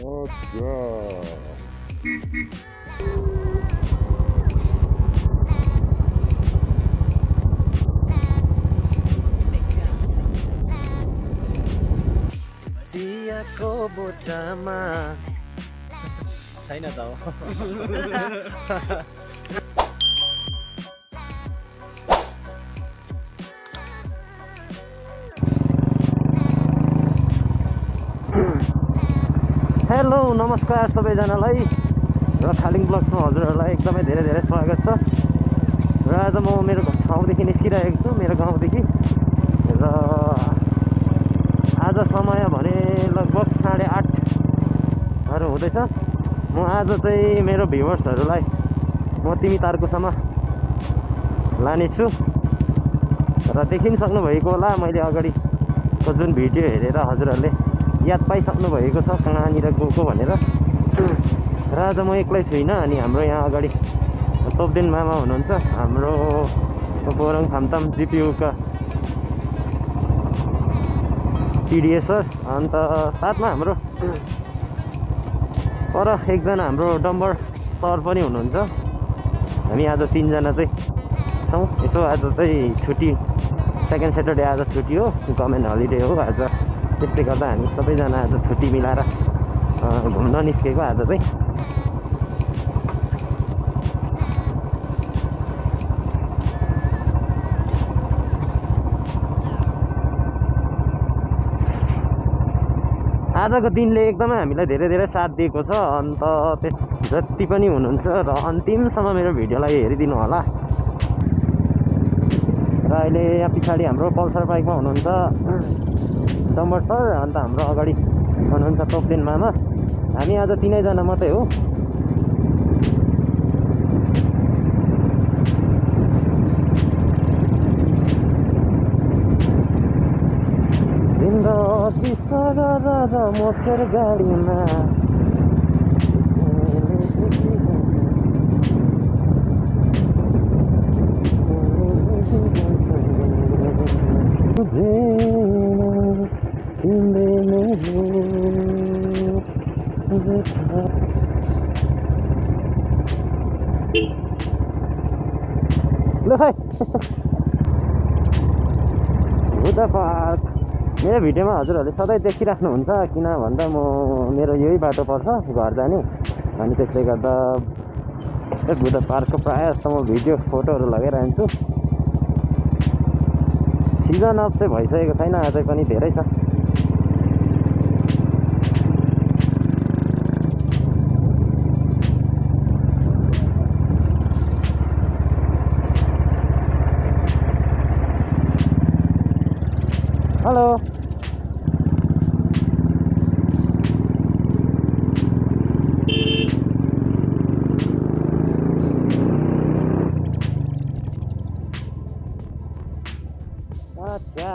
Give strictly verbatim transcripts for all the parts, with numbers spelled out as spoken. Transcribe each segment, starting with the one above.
चियाको बोटामा छैन त हो। हेलो नमस्कार सबैजनालाई र खालिङ ब्लग्समा हजुरहरूलाई एकदमै धेरै धेरै स्वागत छ। र आज म मेरो ठाउँदेखि निस्किरहेको छु, मेरो गाउँदेखि। र आज समय भने लगभग साढे आठहरू हुँदैछ। म आज चाहिँ मेरो भ्युवर्सहरूलाई म तिमी तारकुसम्म लानेछु। र देखिन सक्नुभएको होला मैले अगाडिको जुन भिडियो हेरेर हजुरहरूले याद पाइसक्नु भएको छ कहाँनिर गएको भनेर। र आज म एक्लै छुइनँ, अनि हाम्रो यहाँ अगाडि तोपदेन मामा हुनुहुन्छ, हाम्रो बोरङ फामताम जिपियुका टिडिएस सर, अन्त साथमा हाम्रो पर एकजना हाम्रो डम्बर सर पनि हुनुहुन्छ। हामी आज तिनजना चाहिँ छौँ। यसो आज चाहिँ छुट्टी, सेकेन्ड स्याटरडे आज छुट्टी हो, गभर्मेन्ट हलिडे हो आज। त्यसले गर्दा हामी सबैजना आज छुट्टी मिलाएर घुम्न निस्केको आज चाहिँ। आजको दिनले एकदमै हामीलाई धेरै धेरै साथ दिएको छ। अन्त त्यस जति पनि हुनुहुन्छ र अन्तिमसम्म मेरो भिडियोलाई हेरिदिनु होला। र अहिले यहाँ पछाडि हाम्रो पल्सर बाइकमा हुनुहुन्छ डम्बर सर, अन्त हाम्रो अगाडि हुनुहुन्छ तोपदेन मामा। हामी आज तिनैजना मात्रै हो। मोटर गाडीमा बुद्ध पार्क मेरो भिडियोमा हजुरहरूले सधैँ देखिराख्नुहुन्छ, किन भन्दा म मेरो यही बाटो पर्छ घर जाने। अनि त्यसले गर्दा बुद्ध पार्कको प्रायः जस्तो म भिडियो फोटोहरू लगाइरहन्छु। सिजन अफ चाहिँ भइसकेको छैन, अझै पनि धेरै छ। हेलो अच्छा,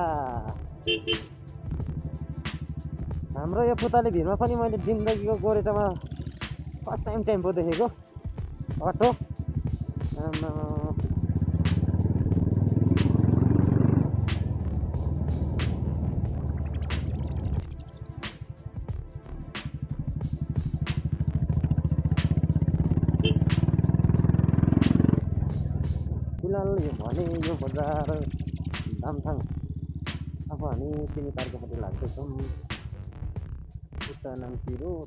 हाम्रो यो पुताले भिरमा पनि मैले जिन्दगीको गोरेटोमा फर्स्ट टाइम टेम्पो देखेको अटो। फिलहाल यो भने यो बजार दामथाङ, अब हामी तिमी तारकोपट्टि लाग्दैछौँ। उता नाम्ची रोड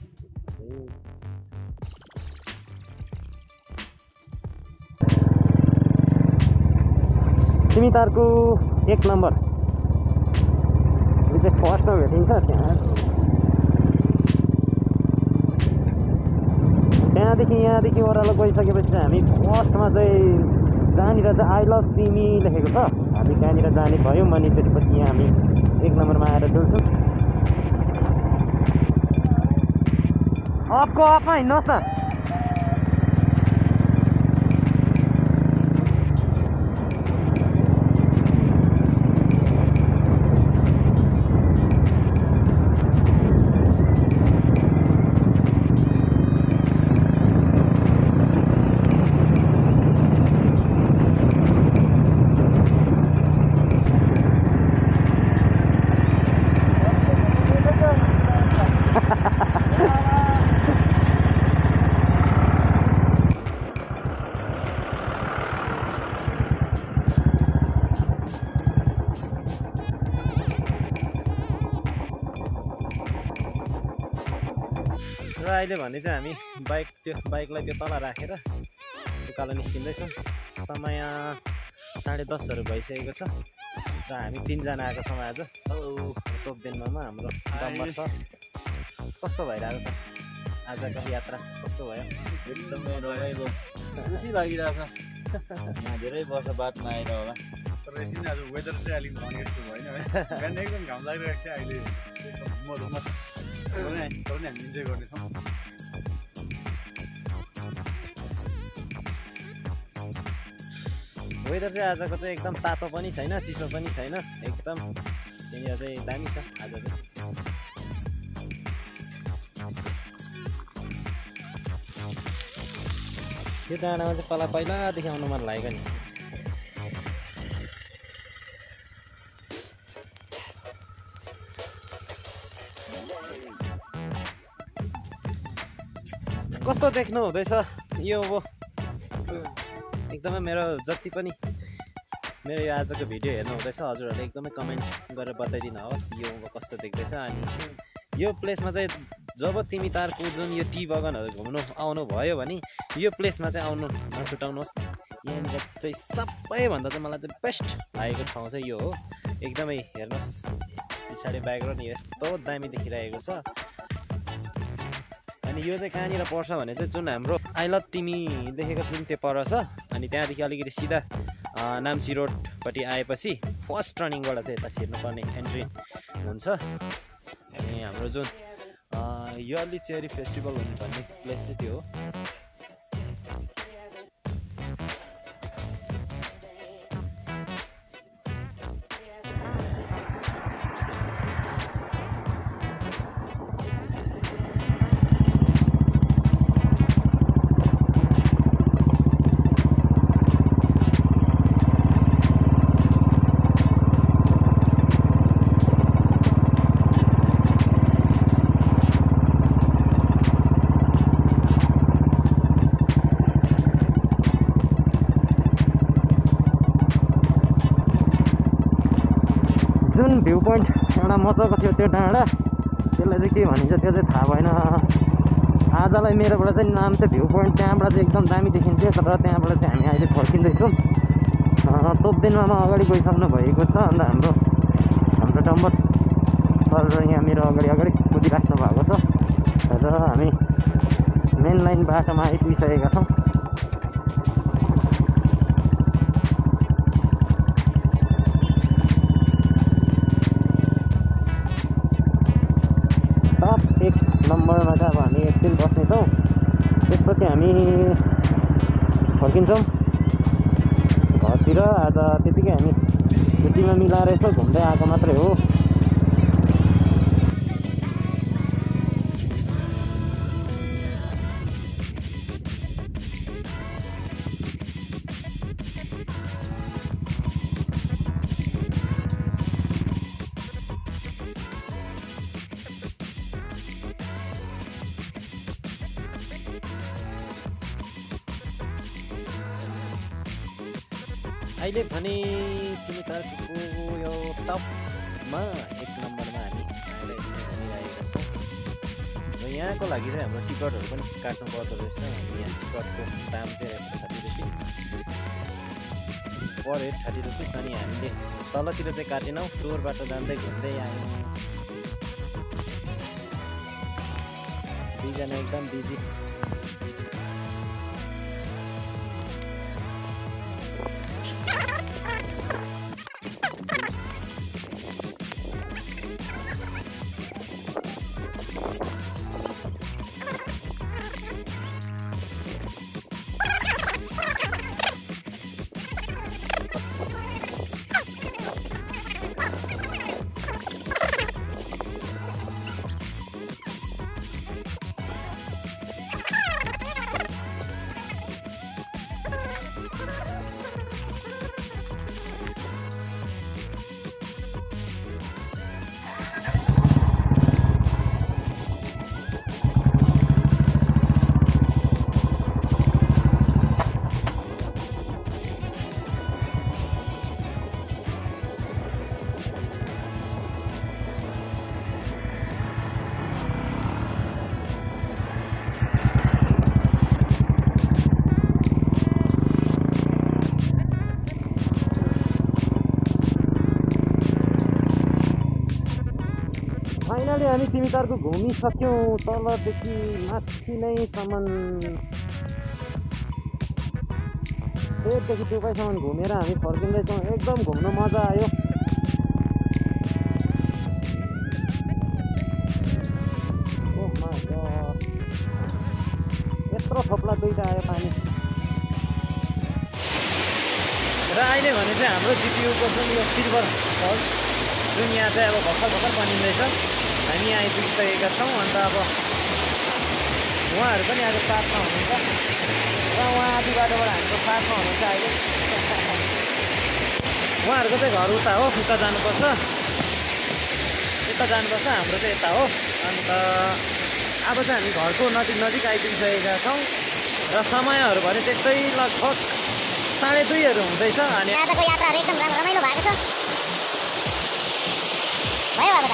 तिमी तारको एक नम्बर यो चाहिँ फर्स्टमा भेटिन्छ। त्यहाँ त्यहाँदेखि यहाँदेखि ओह्रालो गइसकेपछि हामी फर्स्टमा चाहिँ जहाँनिर चाहिँ आई लभ तिमी लेखेको छ, हामी त्यहाँनिर जाने भयौँ। अनि त्यसपछि यहाँ हामी एक नम्बरमा आएर डुल्छौँ। अपको अपमा हिँड्नुहोस् न। अहिले भने चाहिँ हामी बाइक त्यो बाइकलाई त्यो तल राखेर उकालो निस्किँदैछौँ। समय साढे दसहरू भइसकेको छ र हामी तिनजना आएको छौँ आज। हेलो तोपदेनमा हाम्रो डम्बर छ। कस्तो भइरहेको छ आजको यात्रा? कस्तो भयो? एकदमै रमाइलो खुसी लागिरहेको छ। धेरै वर्ष बादमा आएर होला, तर एकदिन आज वेदर चाहिँ अलिक भने जस्तो भएन है। बिहान एकदम घाम लागिरहेको थियो, अहिले म रुममा छ। तर पनि हामी इन्जोय गर्नेछौँ। वेदर चाहिँ आजको चाहिँ एकदम तातो पनि छैन, चिसो पनि छैन, एकदम त्यहाँनिर चाहिँ दामी छ आज चाहिँ। यो डाँडामा चाहिँ पहिला पहिलादेखि आउनु मन लागेको नि। कस्तो देख्नु हुँदैछ यो? अब एकदमै मेरो जति पनि मेरो यो आजको भिडियो हेर्नु हुँदैछ हजुरहरूले एकदमै कमेन्ट गरेर बताइदिनु होस् यो कस्तो देख्दैछ। अनि यो प्लेसमा चाहिँ जब तिमी तारको जुन यो टी बगानहरू घुम्नु आउनु भयो भने यो प्लेसमा चाहिँ आउनु नछुटाउनुहोस्। यहाँनिर चाहिँ सबैभन्दा चाहिँ मलाई चाहिँ बेस्ट लागेको ठाउँ चाहिँ यो हो। एकदमै हेर्नुहोस् पछाडि ब्याकग्राउन्ड यस्तो दामी देखिरहेको छ। अनि यो चाहिँ कहाँनिर पर्छ भने चाहिँ जुन हाम्रो आई लभ तिमी देखेको जुन त्यो पर छ, अनि त्यहाँदेखि अलिकति सिधा नाम्ची रोडपट्टि आएपछि फर्स्ट टर्निङबाट चाहिँ यता छिर्नुपर्ने एन्ट्री हुन्छ। अनि हाम्रो जुन इयरली चेरी फेस्टिभल हुने भन्ने प्लेस चाहिँ त्यो हो। जुन भ्यू पोइन्ट एउटा मजाको थियो त्यो डाँडा, त्यसलाई चाहिँ के भनिन्छ त्यो चाहिँ थाहा भएन। आजलाई मेरोबाट चाहिँ नाम चाहिँ भ्यू पोइन्ट, त्यहाँबाट चाहिँ एकदम दामी देखिन्थ्यो। तर त्यहाँबाट चाहिँ हामी अहिले फर्किँदैछौँ। तोपदेनमा अगाडि गइसक्नु भएको छ। अन्त हाम्रो हाम्रो डम्बर सर यहाँ मेरो अगाडि अगाडि कुदिराख्नु भएको छ र हामी मेन लाइन बाटोमा आइपुगिसकेका छौँ। एक नम्बरमा चाहिँ अब हामी एकछिन बस्नेछौँ, त्यसपछि हामी फर्किन्छौँ घरतिर। आज त्यतिकै हामी छुट्टीमा मिलाएर यसो घुम्दै आएको मात्रै हो। अहिले भने तिमी तारको यो टपमा एक नम्बरमा हामी आएर घुमिरहेका छौँ। र यहाँको लागि चाहिँ हाम्रो टिकटहरू पनि काट्नु पर्दो रहेछ। यहाँ टिकटको दाम चाहिँ thirty rupees per head thirty rupees. अनि हामीले तलतिर चाहिँ काटेनौँ, टुरबाट जाँदै घुम्दै आयौँ। दुईजना एकदम बिजी। फाइनली हामी तिमी तारको घुमिसक्यौँ तलदेखि माथि नै सम्म पेटदेखि टुपाइसम्म घुमेर हामी फर्किँदैछौँ। एकदम घुम्नु मजा आयो। ओह माय गॉड, यत्रो थोप्ला दुईटा आयो पानी। र अहिले भने चाहिँ हाम्रो जिटियूको जुन यो सिल्भर फल्स जुन यहाँ चाहिँ अब भर्खर भर्खर बनिँदैछ, हामी आइपुगिसकेका छौँ। अन्त अब उहाँहरू पनि आज साथमा हुनुहुन्छ र उहाँ आधी बाटोबाट हाम्रो साथमा हुनुहुन्छ अहिले। उहाँहरूको चाहिँ घर उता हो, उता जानुपर्छ, उता जानुपर्छ, हाम्रो चाहिँ यता हो। अन्त अब चाहिँ हामी घरको नजिक नजिक आइपुगिसकेका छौँ र समयहरू भने त्यस्तै लगभग साढे दुईहरू हुँदैछ। अनि आजको यात्राहरू एकदम रमाइलो भएको छ। भयो अब त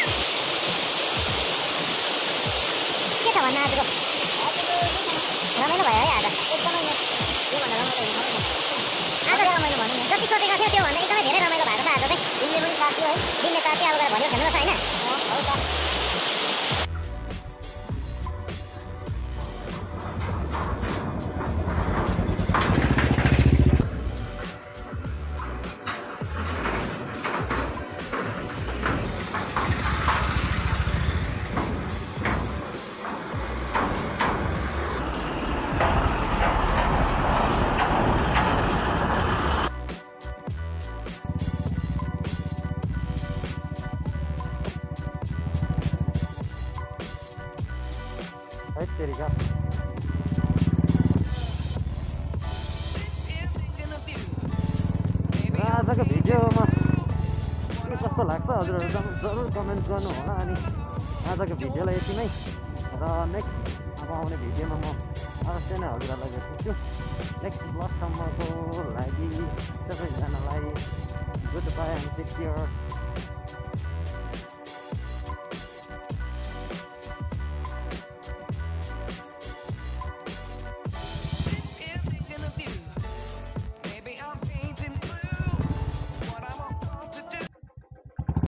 के छ भन्न आजको रमाइलो भयो है। आज एकदमै योभन्दा रमाइलो हुनु आज रमाइलो भनौँ न, जति सोचेको थियो त्योभन्दा एकदमै धेरै रमाइलो भएको छ आज चाहिँ। दिनले पनि साथ थियो है, दिनले साथ थियो। अब गएर भन्यो खेल्नु पर्छ होइन। हो त तेरिका आजको भिडियोमा के कस्तो लाग्छ हजुरहरू जरुर कमेन्ट गर्नु होला। अनि आजको भिडियोलाई यति नै, र नेक्स्ट अब आउने भिडियोमा म अवश्य नै हजुरहरूलाई भेट्छु। नेक्स्ट ब्लगसम्मको लागि सबैजनालाई good bye and take care.